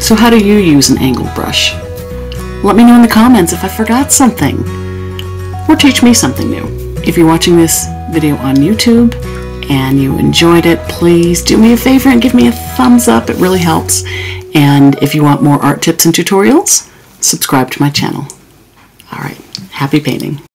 So how do you use an angled brush? Let me know in the comments if I forgot something, or teach me something new. If you're watching this video on YouTube and you enjoyed it, please do me a favor and give me a thumbs up. It really helps. And if you want more art tips and tutorials, subscribe to my channel. All right, happy painting.